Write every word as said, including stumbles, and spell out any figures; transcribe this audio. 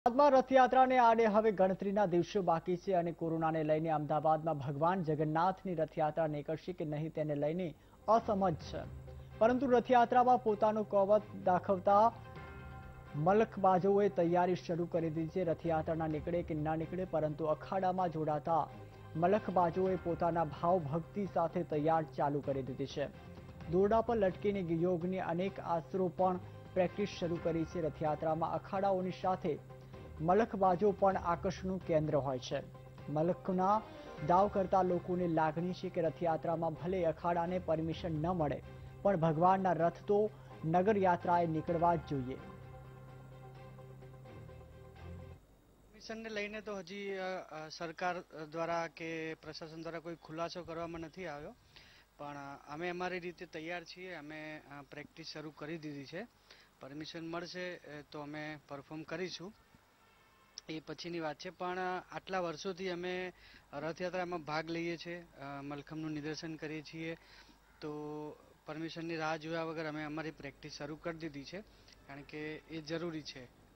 અમદાવાદમાં રથયાત્રાને આડે હવે ગણતરીના દિવસો બાકી છે અને કોરોનાને લઈને અમદાવાદમાં ભગવાન જગન્નાથની રથયાત્રા નીકળશે કે નહીં તેને લઈને અસમજ છે. પરંતુ રથયાત્રામાં પોતાનું કવચ દાખવતા મલખબાજોએ તૈયારી શરૂ કરી દીધી છે. રથયાત્રાના નીકળે કે ન નીકળે પરંતુ અખાડામાં જોડાતા મલખબાજોએ પોતાના ભાવ ભક્તિ સાથે તૈયાર ચાલુ કરી દીધી છે. દોરડા પર લટકીને યોગની અનેક આસરો પણ પ્રેક્ટિસ શરૂ કરી છે. રથયાત્રામાં અખાડાઓની સાથે મલખબાજો પણ આકર્ષણનું કેન્દ્ર હોય છે. મલખના દાવ કરતા લોકોને લાગણી છે કે રથયાત્રામાં ભલે અખાડાને પરમિશન ન મળે પણ ભગવાનના રથ તો નગર યાત્રાએ નીકળવા જ જોઈએ. પરમિશનને લઈને તો હજી સરકાર દ્વારા કે પ્રશાસન દ્વારા કોઈ ખુલાસો કરવામાં નથી આવ્યો, પણ અમે અમારી રીતે તૈયાર છીએ. અમે પ્રેક્ટિસ શરૂ કરી દીધી છે. પરમિશન મળશે તો અમે પરફોર્મ કરીશું, એ પછીની વાત છે. પણ આટલા વર્ષોથી અમે રથયાત્રામાં ભાગ લઈએ છીએ, મલખમનું નિદર્શન કરીએ છીએ, તો પરમિશનની રાહ જોયા વગર અમે અમારી પ્રેક્ટિસ શરૂ કરી દીધી છે, કારણ કે એ જરૂરી છે.